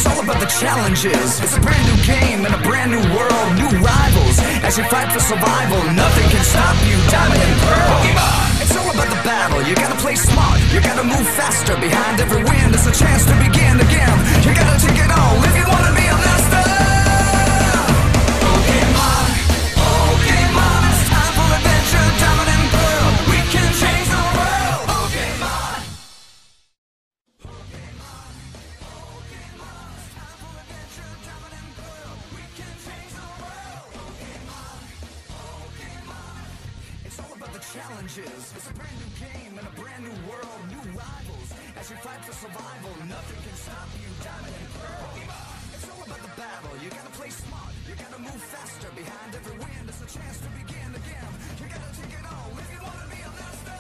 It's all about the challenges. It's a brand new game in a brand new world. New rivals as you fight for survival. Nothing can stop you, Diamond and Pearl. Pokemon. It's all about the battle. You gotta play smart. You gotta move faster. Behind every win, it's a chance to begin again. You gotta take it all if you wanna be a master. Pokemon, Pokemon. It's time for adventure, Diamond and Pearl. We can change the world. Pokemon. Challenges. It's a brand new game in a brand new world. New rivals as you fight for survival. Nothing can stop you, Diamond and Pearl. It's all about the battle. You gotta play smart. You gotta move faster. Behind every win, it's a chance to begin again. You gotta take it all if you wanna be a master.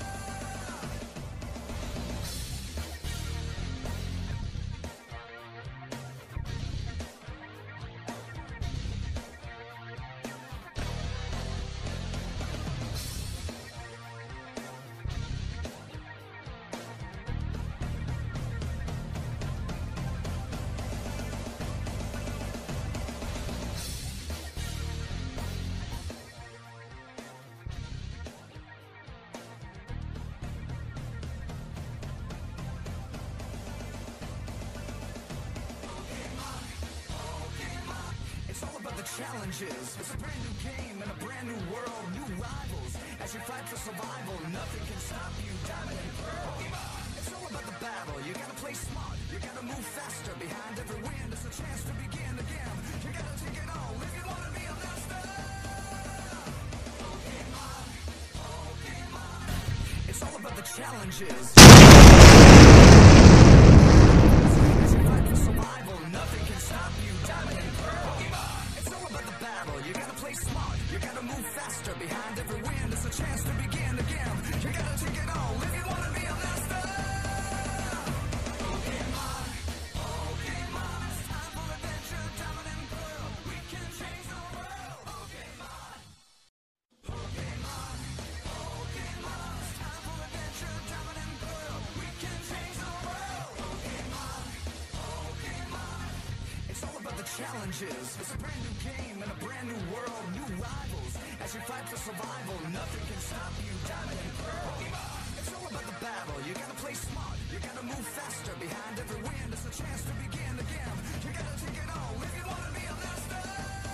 It's all about the challenges. It's a brand new game in a brand new world. New rivals as you fight for survival. Nothing can stop you, Diamond and Pearl. It's all about the battle. You gotta play smart. You gotta move faster. Behind every win, it's a chance to begin again. You gotta take it all if you wanna be a master. Pokemon, Pokemon. It's all about the challenges. As you fight for survival, nothing can stop you, Diamond and Pearl. It's all about the battle. You gotta play smart. You gotta move faster. Behind every win, it's a chance to begin again. You gotta take it all if you wanna be a master. Pokemon, Pokemon. It's time for adventure, Diamond and Pearl. We can change the world. Pokemon, Pokemon, Pokemon. It's time for adventure, Diamond and Pearl. We can change the world. Pokemon, Pokemon. It's all about the challenges. It's a brand new game in a brand new world. New rivals as you fight for survival. Nothing can stop you, Diamond and Pearl. It's all about the battle. You gotta play smart. You gotta move faster. Behind every win, it's a chance to begin again. You gotta take it all if you wanna be a master.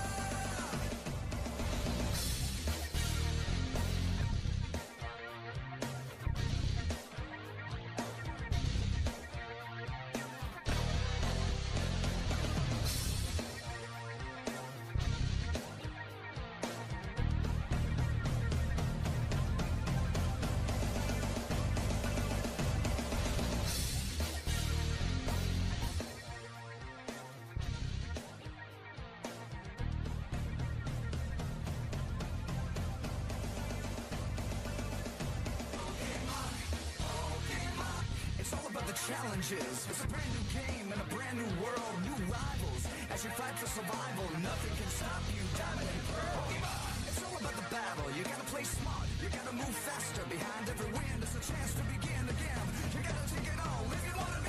It's all about the challenges. It's a brand new game in a brand new world. New rivals as you fight for survival. Nothing can stop you, Diamond and Pearl. It's all about the battle. You gotta play smart. You gotta move faster. Behind every win, it's a chance to begin again. You gotta take it all if you wanna be